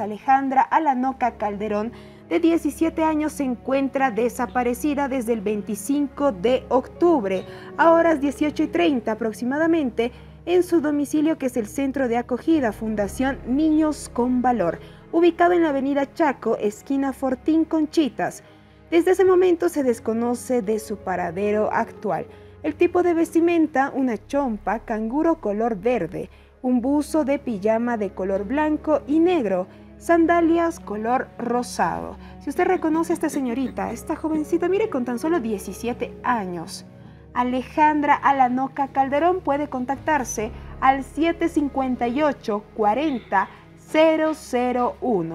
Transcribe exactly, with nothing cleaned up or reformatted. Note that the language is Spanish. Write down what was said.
Alejandra Alanoca Calderón, de diecisiete años, se encuentra desaparecida desde el veinticinco de octubre, a horas dieciocho y treinta aproximadamente, en su domicilio, que es el Centro de Acogida Fundación Niños con Valor, ubicado en la avenida Chaco, esquina Fortín Conchitas. Desde ese momento se desconoce de su paradero actual. El tipo de vestimenta: una chompa canguro color verde, un buzo de pijama de color blanco y negro, sandalias color rosado. Si usted reconoce a esta señorita, esta jovencita, mire, con tan solo diecisiete años, Alejandra Alanoca Calderón, puede contactarse al siete cinco ocho, cuarenta, cero cero uno.